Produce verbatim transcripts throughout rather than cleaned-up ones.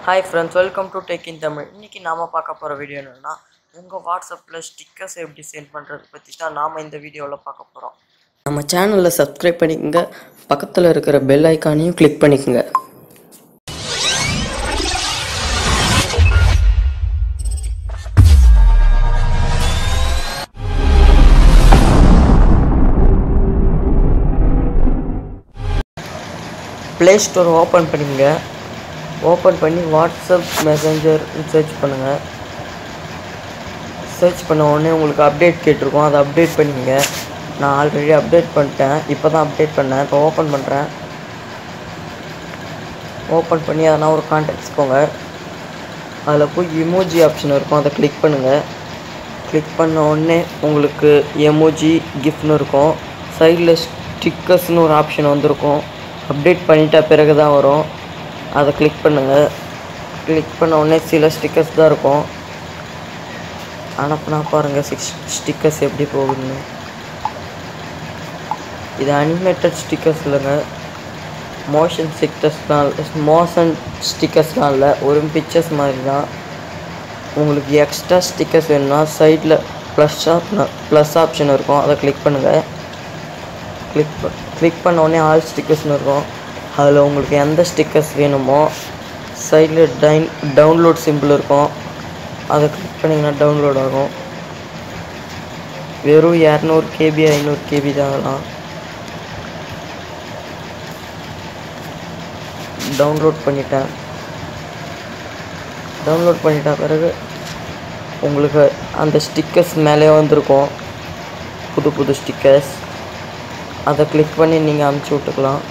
Hi friends, welcome to Tech in Tamil. இன்னைக்கு நாம பார்க்க போற வீடியோ என்னன்னா உங்க வாட்ஸ்அப்ல ஸ்டிக்கர்ஸ் எப்படி சென்ட் பண்றது பத்தி தான் நாம இந்த வீடியோல பார்க்க போறோம். நம்ம சேனலை சப்ஸ்கிரைப் பண்ணிக்கங்க, பக்கத்துல இருக்கிற பெல் ஐகானையும் கிளிக் பண்ணிக்கங்க. Play Store ஓபன் பண்ணிங்க. ஓபன் பண்ணி வாட்ஸ்அப் மெசேஞ்சர் சர்ச் பண்ணுங்க. சர்ச் பண்ண உடனே உங்களுக்கு அப்டேட் கேட்டிருக்கும், அதை அப்டேட் பண்ணிங்க. நான் ஆல்ரெடி அப்டேட் பண்ணிட்டேன், இப்போ தான் அப்டேட் பண்ணேன். இப்போ ஓப்பன் பண்ணுறேன். ஓப்பன் பண்ணி அதனால் ஒரு கான்டாக்ட்ஸ் போங்க. அதில் போய் எமோஜி ஆப்ஷன் இருக்கும், அதை கிளிக் பண்ணுங்கள். கிளிக் பண்ண உடனே உங்களுக்கு எமோஜி கிஃப்ட்னு இருக்கும். சைடில் ஸ்டிக்கர்ஸ்னு ஒரு ஆப்ஷன் வந்திருக்கும். அப்டேட் பண்ணிட்ட பிறகு தான் வரும். அதை கிளிக் பண்ணுங்கள். கிளிக் பண்ண உடனே சில ஸ்டிக்கர்ஸ் தான் இருக்கும். அனுப்புனா பாருங்கள் சிக்ஸ் ஸ்டிக்கர்ஸ் எப்படி போகுதுன்னு. இது அனிமேட்டட் ஸ்டிக்கர்ஸ் இல்லைங்க, மோஷன் ஸ்டிக்கர்ஸ்லாம் மோஷன் ஸ்டிக்கர்ஸ்லாம் இல்லை, ஒரு பிக்சர்ஸ் மாதிரி தான். உங்களுக்கு எக்ஸ்ட்ரா ஸ்டிக்கர்ஸ் வேணும்னா சைடில் ப்ளஸ் ப்ளஸ் ஆப்ஷன் இருக்கும், அதை கிளிக் பண்ணுங்கள். கிளிக் ப கிளிக் பண்ண உடனே ஆல் ஸ்டிக்கர்ஸ்னு இருக்கும். அதில் உங்களுக்கு எந்த ஸ்டிக்கர்ஸ் வேணுமோ சைடில் டைன் டவுன்லோட் சிம்பிள் இருக்கும், அதை கிளிக் பண்ணிங்கன்னா டவுன்லோட் ஆகும். வெறும் இரநூறு கேபி ஐநூறு கேபி தான் ஆகலாம். டவுன்லோட் பண்ணிட்டேன். டவுன்லோட் பண்ணிட்ட பிறகு உங்களுக்கு அந்த ஸ்டிக்கர்ஸ் மேலே வந்திருக்கும், புது புது ஸ்டிக்கர்ஸ். அதை கிளிக் பண்ணி நீங்கள் அனுப்பிச்சி விட்டுக்கலாம்.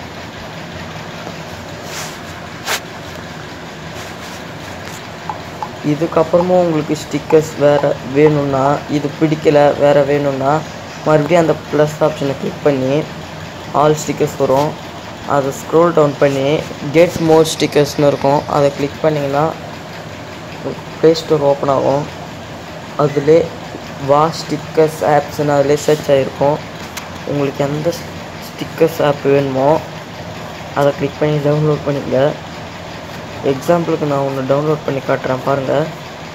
இதுக்கப்புறமும் உங்களுக்கு ஸ்டிக்கர்ஸ் வேறு வேணும்னா, இது பிடிக்கலை வேறு வேணும்னா மறுபடியும் அந்த ப்ளஸ் ஆப்ஷனை கிளிக் பண்ணி ஆல் ஸ்டிக்கர்ஸ் வரும். அதை ஸ்க்ரோல் டவுன் பண்ணி கெட் மோர் ஸ்டிக்கர்ஸ்னு இருக்கும், அதை கிளிக் பண்ணிங்கன்னா ப்ளே ஸ்டோர் ஓப்பன் ஆகும். அதிலே வா ஸ்டிக்கர்ஸ் ஆப்ஸ்ன்னு அதிலே சர்ச் ஆகிருக்கும். உங்களுக்கு எந்த ஸ்டிக்கர்ஸ் ஆப் வேணுமோ அதை கிளிக் பண்ணி டவுன்லோட் பண்ணிங்க. எக்ஸாம்பிளுக்கு நான் ஒன்று டவுன்லோட் பண்ணி காட்டுறேன் பாருங்கள்.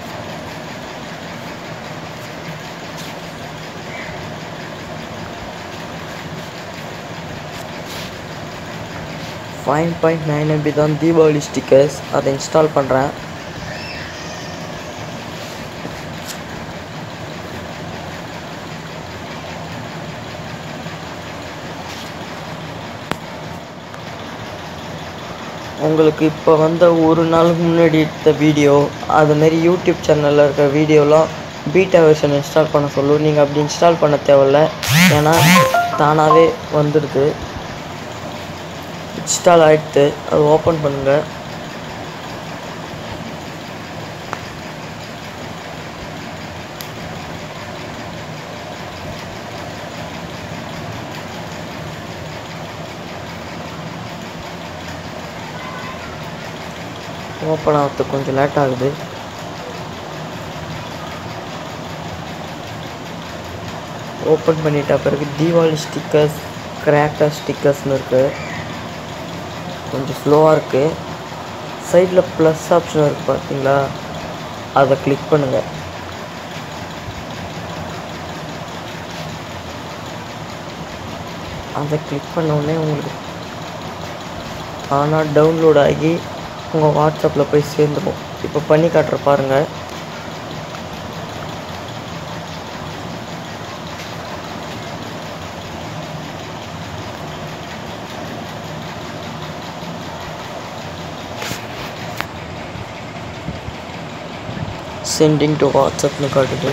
ஃபைவ் பாயிண்ட் நைன் எம்பி தான் தீபாவளி ஸ்டிக்கர்ஸ். அதை இன்ஸ்டால் பண்ணுறேன். உங்களுக்கு இப்போ வந்த ஒரு நாளுக்கு முன்னாடி எடுத்த வீடியோ அதுமாரி யூடியூப் சேனலில் இருக்கிற வீடியோலாம் பீட்டா வெர்ஷன் இன்ஸ்டால் பண்ண சொல்லும். நீங்கள் அப்படி இன்ஸ்டால் பண்ண தேவையில்ல, ஏன்னா தானாகவே வந்துடுது. இன்ஸ்டால் ஆகிடுது. அது ஓப்பன் பண்ணுங்கள். ஓப்பன் ஆகிறதுக்கு கொஞ்சம் லேட் ஆகுது. ஓப்பன் பண்ணிட்ட பிறகு தீபாவளி ஸ்டிக்கர்ஸ், கிராக்கர் ஸ்டிக்கர்ஸ்னு இருக்குது. கொஞ்சம் ஸ்லோவாக இருக்குது. சைடில் ப்ளஸ் ஆப்ஷன் இருக்குது பார்த்தீங்களா, அதை கிளிக் பண்ணுங்கள். அதை கிளிக் பண்ண உடனே உங்களுக்கு ஆனால் டவுன்லோட் ஆகி உங்கள் வாட்ஸ்அப்பில் போய் சேர்ந்துடும். இப்போ பண்ணி காட்டுற பாருங்கள். சென்டிங் டு வாட்ஸ்அப்னு காட்டுது.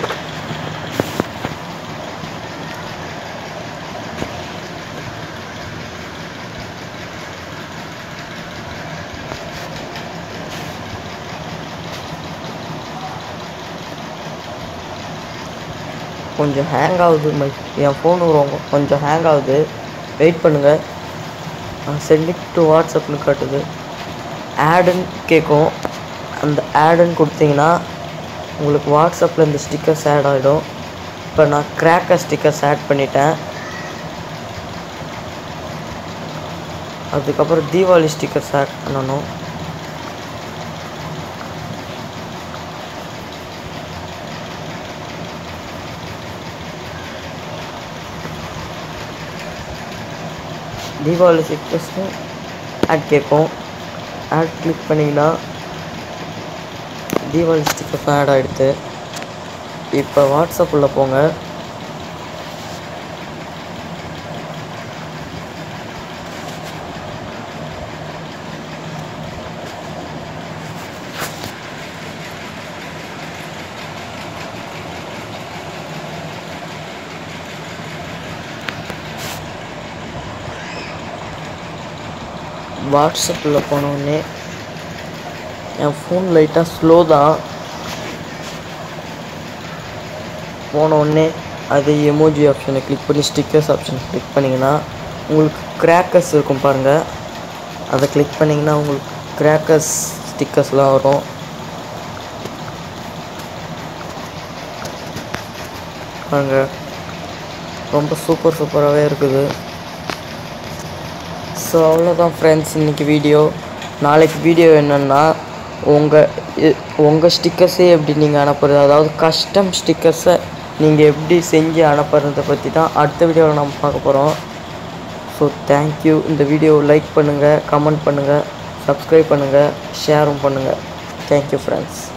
கொஞ்சம் ஹேங் ஆகுது, மை என் ஃபோனு ரொம்ப கொஞ்சம் ஹேங் ஆகுது, வெயிட் பண்ணுங்கள். சென்டிங் டு வாட்ஸ்அப்னு காட்டுது. ஆடுன்னு கேட்கும், அந்த ஆடுன்னு கொடுத்தீங்கன்னா உங்களுக்கு வாட்ஸ்அப்பில் இந்த ஸ்டிக்கர்ஸ் ஆட் ஆகிடும். இப்போ நான் கிராக்கர் ஸ்டிக்கர்ஸ் ஆட் பண்ணிட்டேன். அதுக்கப்புறம் தீபாவளி ஸ்டிக்கர்ஸ் ஆட் பண்ணணும். தீபாவளி ஸ்டிக்கர்ஸும் ஆட் கேட்கும். ஆட் கிளிக் பண்ணிங்கன்னா தீபாவளி ஸ்டிக்கர்ஸ் ஆட் ஆகிடுது. இப்போ வாட்ஸ்அப்பில் போங்க. வாட்ஸ்அப்பில் போனோடனே என் ஃபோன் லைட்டாக ஸ்லோ தான். போனோடனே அது எமோஜி ஆப்ஷனை கிளிக் பண்ணி ஸ்டிக்கர்ஸ் ஆப்ஷனை கிளிக் பண்ணிங்கன்னா உங்களுக்கு கிராக்கர்ஸ் இருக்கும் பாருங்கள். அதை கிளிக் பண்ணிங்கன்னா உங்களுக்கு கிராக்கர்ஸ் ஸ்டிக்கர்ஸ்லாம் வரும். பாருங்கள், ரொம்ப சூப்பர் சூப்பராகவே இருக்குது. ஸோ அவ்வளோதான் ஃப்ரெண்ட்ஸ் இன்றைக்கி வீடியோ. நாளைக்கு வீடியோ என்னென்னா உங்கள் உங்கள் ஸ்டிக்கர்ஸே எப்படி நீங்கள் அனுப்புறது, அதாவது கஸ்டம் ஸ்டிக்கர்ஸை நீங்கள் எப்படி செஞ்சு அனுப்புறதை பற்றி தான் அடுத்த வீடியோவில் நம்ம பார்க்க போகிறோம். So thank you. இந்த வீடியோவை லைக் பண்ணுங்கள், கமெண்ட் பண்ணுங்கள், சப்ஸ்கிரைப் பண்ணுங்கள், ஷேரும் பண்ணுங்கள். Thank you friends.